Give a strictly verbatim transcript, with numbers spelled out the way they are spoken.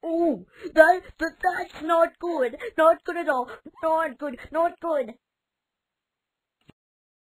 Oh, that, that, that's not good. Not good at all. Not good. Not good.